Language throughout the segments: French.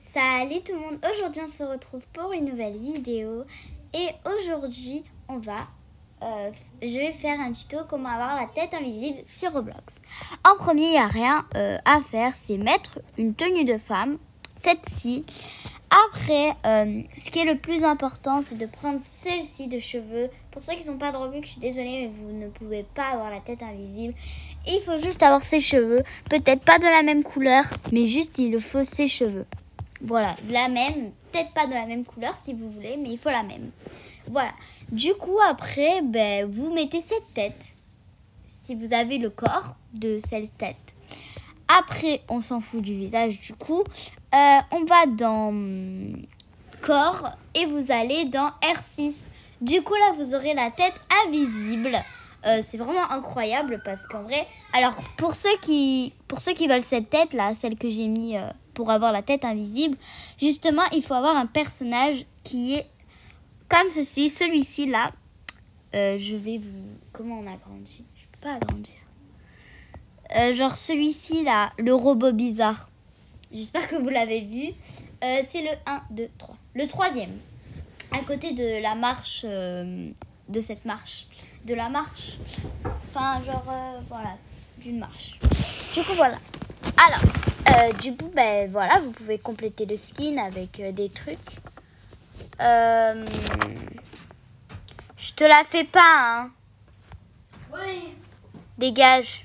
Salut tout le monde, aujourd'hui on se retrouve pour une nouvelle vidéo et aujourd'hui je vais faire un tuto comment avoir la tête invisible sur Roblox. En premier, il n'y a rien à faire, c'est mettre une tenue de femme, cette-ci. Après, ce qui est le plus important, c'est de prendre celle-ci de cheveux. Pour ceux qui ne sont pas de Roblox, je suis désolée, mais vous ne pouvez pas avoir la tête invisible. Et il faut juste avoir ses cheveux, peut-être pas de la même couleur, mais juste il le faut ses cheveux. Voilà, la même, peut-être pas de la même couleur si vous voulez, mais il faut la même. Voilà, du coup après, vous mettez cette tête, si vous avez le corps de cette tête. Après, on s'en fout du visage du coup. On va dans corps et vous allez dans R6. Du coup là, vous aurez la tête invisible. C'est vraiment incroyable parce qu'en vrai, alors pour ceux qui veulent cette tête là, celle que j'ai mis pour avoir la tête invisible, justement il faut avoir un personnage qui est comme ceci, celui-ci là. Je vais vous, comment on agrandit? Je peux pas agrandir. Genre celui-ci là, le robot bizarre. J'espère que vous l'avez vu. C'est le 1, 2, 3. Le troisième, à côté de la marche, de cette marche. De la marche, enfin genre voilà, d'une marche. Du coup voilà. Alors du coup voilà, vous pouvez compléter le skin avec des trucs. Je te la fais pas hein. Oui. Dégage.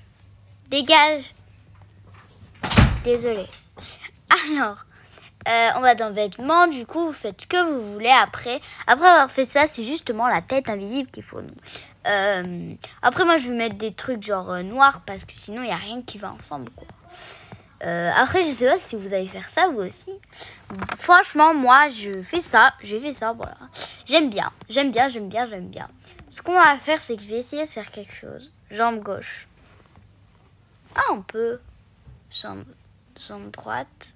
Désolée. Alors on va dans vêtements, du coup vous faites ce que vous voulez après. Après avoir fait ça, c'est justement la tête invisible qu'il faut nous. Après moi je vais mettre des trucs genre noirs parce que sinon il n'y a rien qui va ensemble quoi. Après je sais pas si vous allez faire ça vous aussi. Franchement moi j'ai fait ça voilà. J'aime bien. Ce qu'on va faire c'est que je vais essayer de faire quelque chose. Jambe gauche. Ah on peut. Jambe droite.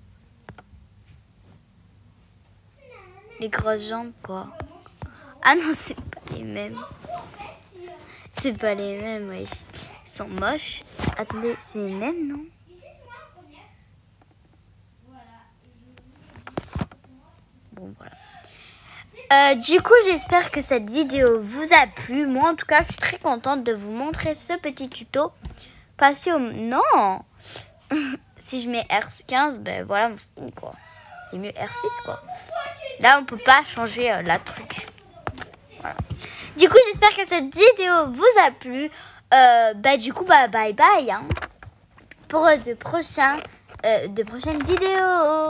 Les grosses jambes, quoi. Ah non, c'est pas les mêmes. C'est pas les mêmes, wesh. Ils sont moches. Attendez, c'est les mêmes, non? Bon, voilà. Du coup, j'espère que cette vidéo vous a plu. Moi, en tout cas, je suis très contente de vous montrer ce petit tuto. Passez au... Non. Si je mets R15, voilà mon style, quoi. C'est mieux R6, quoi. Là, on peut pas changer la truc. Voilà. Du coup, j'espère que cette vidéo vous a plu. Du coup, bye bye hein, pour de prochaines vidéos.